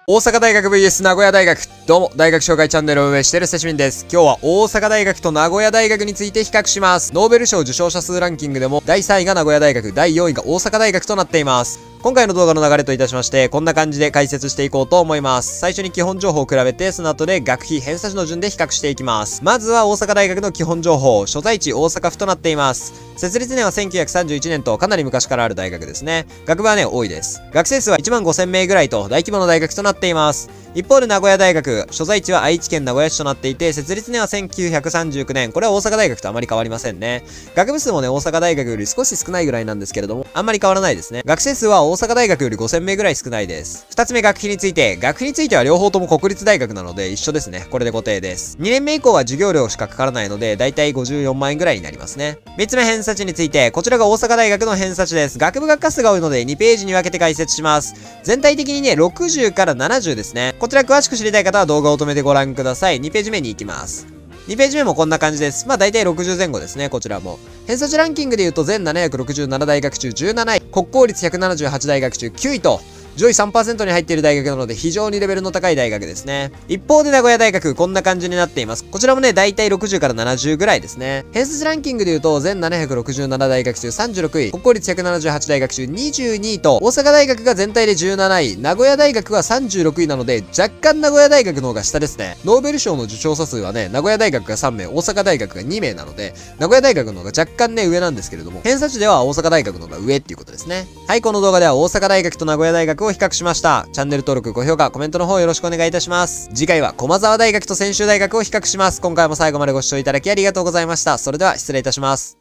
大阪大学 VS 名古屋大学。どうも、大学紹介チャンネルを運営しているセシミンです。今日は大阪大学と名古屋大学について比較します。ノーベル賞受賞者数ランキングでも、第3位が名古屋大学、第4位が大阪大学となっています。今回の動画の流れといたしまして、こんな感じで解説していこうと思います。最初に基本情報を比べて、その後で学費、偏差値の順で比較していきます。まずは大阪大学の基本情報、所在地大阪府となっています。設立年は1931年とかなり昔からある大学ですね。学部はね、多いです。学生数は15000名ぐらいと大規模な大学となっています。一方で名古屋大学、所在地は愛知県名古屋市となっていて、設立年は1939年。これは大阪大学とあまり変わりませんね。学部数もね、大阪大学より少し少ないぐらいなんですけれども、あんまり変わらないですね。学生数は大阪大学より5000名ぐらい少ないです。二つ目、学費について。学費については両方とも国立大学なので一緒ですね。これで固定です。2年目以降は授業料しかかからないので、だいたい54万円ぐらいになりますね。3つ目、偏差値について。こちらが大阪大学の偏差値です。学部学科数が多いので2ページに分けて解説します。全体的にね、60から70ですね。こちら詳しく知りたい方は動画を止めてご覧ください。2ページ目に行きます。2ページ目もこんな感じです。まあ大体60前後ですね、こちらも。偏差値ランキングで言うと全767大学中17位、国公立178大学中9位と、上位 3% に入っている大学なので非常にレベルの高い大学ですね。一方で名古屋大学、こんな感じになっています。こちらもね、だいたい60から70ぐらいですね。偏差値ランキングで言うと、全767大学中36位、国公立178大学中22位と、大阪大学が全体で17位、名古屋大学は36位なので、若干名古屋大学の方が下ですね。ノーベル賞の受賞者数はね、名古屋大学が3名、大阪大学が2名なので、名古屋大学の方が若干ね、上なんですけれども、偏差値では大阪大学の方が上っていうことですね。はい、この動画では大阪大学と名古屋大学を比較しました。チャンネル登録、高評価、コメントの方よろしくお願いいたします。次回は駒澤大学と専修大学を比較します。今回も最後までご視聴いただきありがとうございました。それでは失礼いたします。